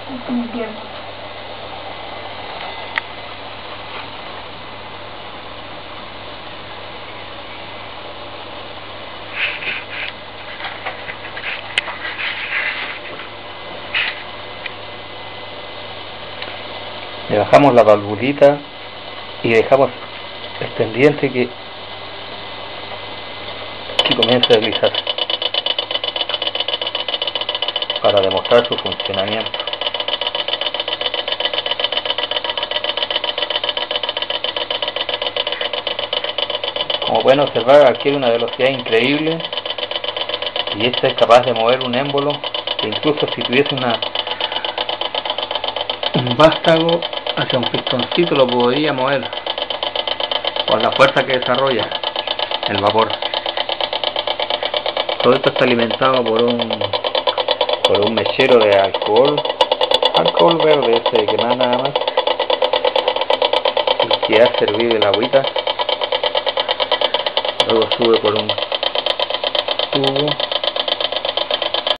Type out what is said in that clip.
Bien. Le bajamos la valvulita y dejamos el pendiente que comience a deslizarse para demostrar su funcionamiento. Como pueden observar, adquiere una velocidad increíble y esta es capaz de mover un émbolo que incluso si tuviese un vástago hacia un pistoncito lo podría mover por la fuerza que desarrolla el vapor. Todo esto está alimentado por un mechero de alcohol verde, ese de quemar nada más, y que hace hervir el agüita, luego sube por un tubo